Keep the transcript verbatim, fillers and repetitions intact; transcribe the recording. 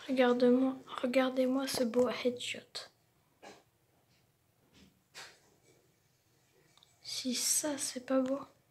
Regarde-moi, regardez-moi ce beau headshot. Si ça, c'est pas beau.